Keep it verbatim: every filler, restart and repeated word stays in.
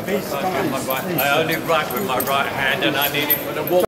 I only write with my right hand and I need it for the wall.